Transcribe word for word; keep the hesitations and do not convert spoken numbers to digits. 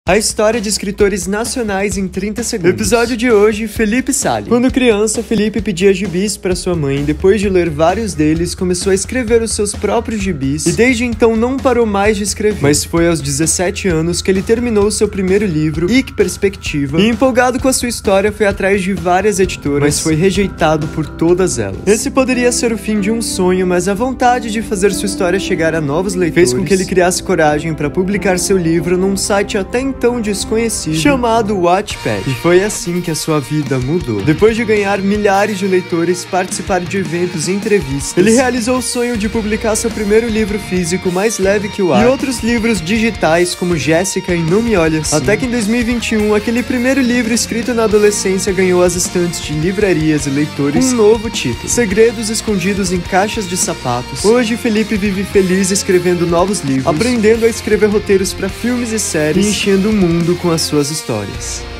A história de escritores nacionais em trinta segundos. Episódio de hoje, Felipe Salle. Quando criança, Felipe pedia gibis para sua mãe. Depois de ler vários deles, começou a escrever os seus próprios gibis e desde então não parou mais de escrever. Mas foi aos dezessete anos que ele terminou seu primeiro livro, Ike Perspectiva, e empolgado com a sua história foi atrás de várias editoras, mas foi rejeitado por todas elas. Esse poderia ser o fim de um sonho, mas a vontade de fazer sua história chegar a novos leitores fez com que ele criasse coragem para publicar seu livro num site até então desconhecido chamado Wattpad. E foi assim que a sua vida mudou. Depois de ganhar milhares de leitores, participar de eventos e entrevistas, ele realizou o sonho de publicar seu primeiro livro físico, Mais Leve que o Ar, e outros livros digitais como Jéssica e Não Me Olhe Assim. Até que em dois mil e vinte e um, aquele primeiro livro escrito na adolescência ganhou as estantes de livrarias e leitores com um novo título: Segredos Escondidos em Caixas de Sapatos. Hoje, Felipe vive feliz escrevendo novos livros, aprendendo a escrever roteiros para filmes e séries e enchendo o mundo com as suas histórias.